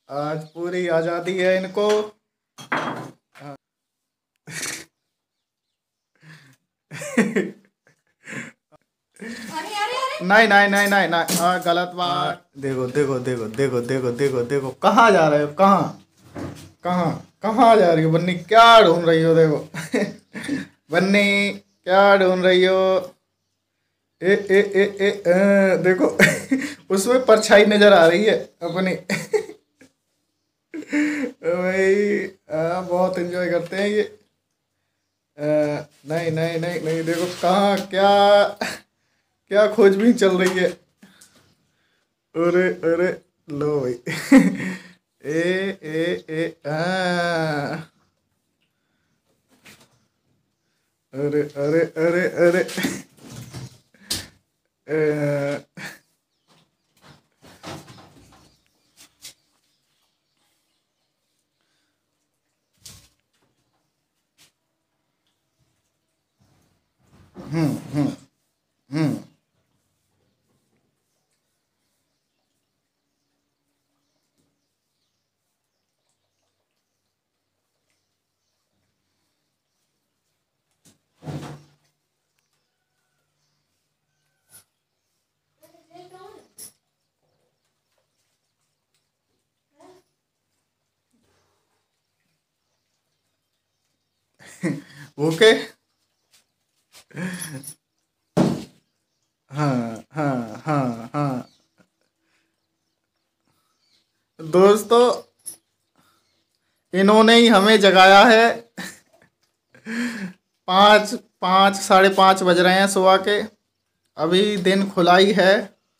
आज पूरी आज़ादी है इनको। नहीं नहीं नहीं नहीं नहीं, गलत बात। देखो देखो देखो देखो देखो देखो देखो, कहाँ जा रहे हो? कहाँ कहाँ कहाँ जा रही हो बन्नी? क्या ढूंढ रही हो? देखो बन्नी, क्या ढूंढ रही हो? देखो उसमें परछाई नजर आ रही है अपनी। भाई बहुत एंजॉय करते हैं ये। नहीं नहीं नहीं नहीं, देखो कहाँ क्या क्या खोजबीन चल रही है। अरे अरे, लो भाई। ए अरे अरे अरे अरे। अ, हम्म। ओके। हाँ हाँ हाँ हाँ। दोस्तों, इन्होंने ही हमें जगाया है। 5 5 साढ़े 5 बज रहे हैं सुबह के। अभी दिन खुला ही है।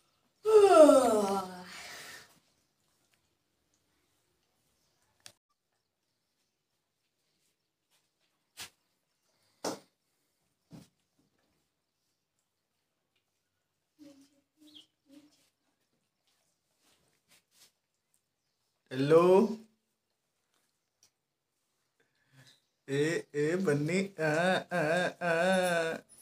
हेलो। ए बन्नी, आ।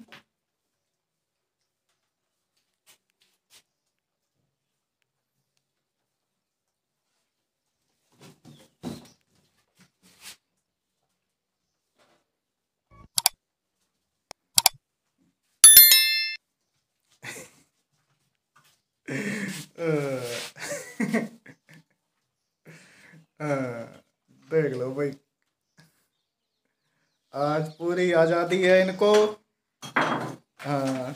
आ, देख लो भाई, आज पूरी आज़ादी है इनको। हाँ।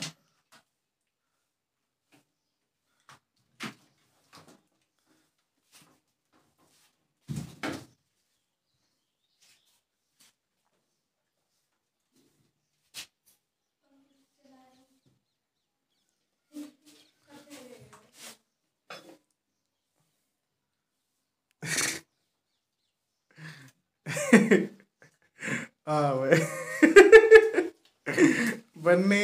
हाँ भाई। बन्नी,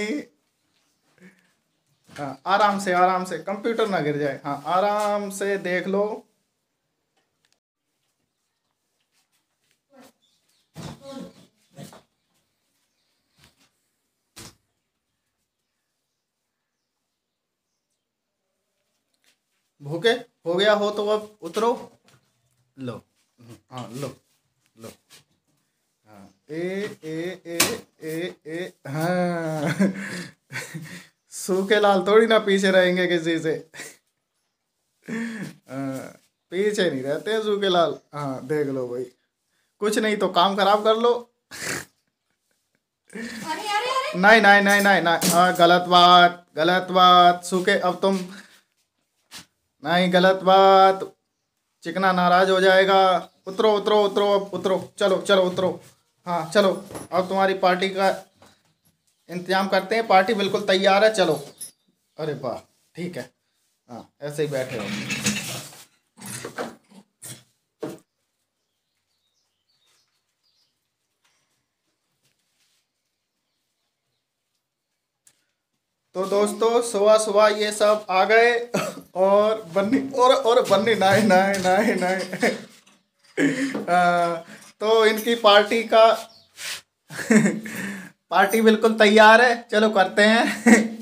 हाँ, आराम से कंप्यूटर ना गिर जाए। हाँ, आराम से देख लो। भूखे हो गया हो तो अब उतरो। लो। हाँ, लो लो। हाँ, ए हाँ। सूखे लाल थोड़ी ना पीछे रहेंगे किसी से। हाँ, पीछे नहीं रहते हैं सूखे लाल। हाँ, देख लो भाई, कुछ नहीं तो काम खराब कर लो। नहीं नहीं नहीं नहीं नहीं, गलत बात, गलत बात। सूखे, अब तुम, नहीं, गलत बात। चिकना नाराज हो जाएगा। उतरो उतरो उतरो, अब उतरो, चलो चलो उतरो। हाँ चलो, अब तुम्हारी पार्टी का इंतजाम करते हैं। पार्टी बिल्कुल तैयार है, चलो। अरे वाह, ठीक है। हाँ, ऐसे ही बैठे हो। तो दोस्तों, सुबह सुबह ये सब आ गए। और बन्नी, और बन्नी, नहीं नहीं नहीं नहीं। तो इनकी पार्टी का पार्टी बिल्कुल तैयार है, चलो करते हैं।